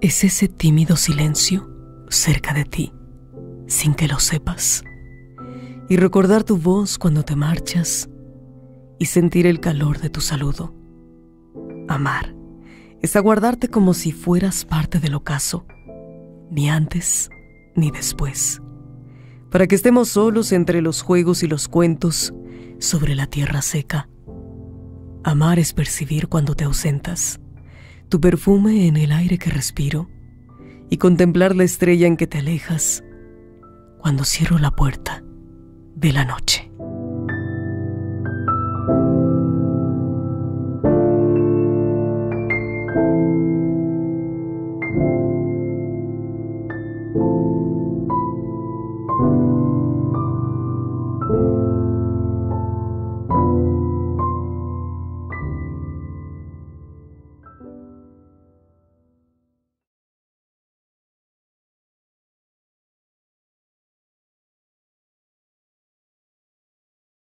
Es ese tímido silencio cerca de ti, sin que lo sepas. Y recordar tu voz cuando te marchas y sentir el calor de tu saludo. Amar es aguardarte como si fueras parte del ocaso, ni antes ni después, para que estemos solos entre los juegos y los cuentos sobre la tierra seca. Amar es percibir cuando te ausentas, tu perfume en el aire que respiro, y contemplar la estrella en que te alejas cuando cierro la puerta de la noche.